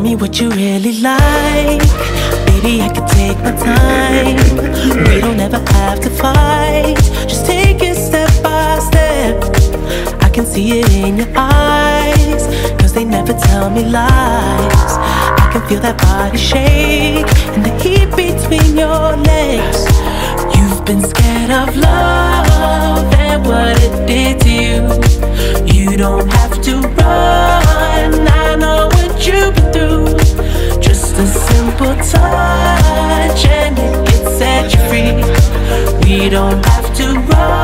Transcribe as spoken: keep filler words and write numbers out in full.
me what you really like. Baby, I can take my time. We don't ever have to fight. Just take it step by step. I can see it in your eyes, cause they never tell me lies. I can feel that body shake and the heat between your legs. You've been scared of love and what it did to you. You don't have to run, I know what you've been through. Just a simple touch and it can set you free. We don't have to run.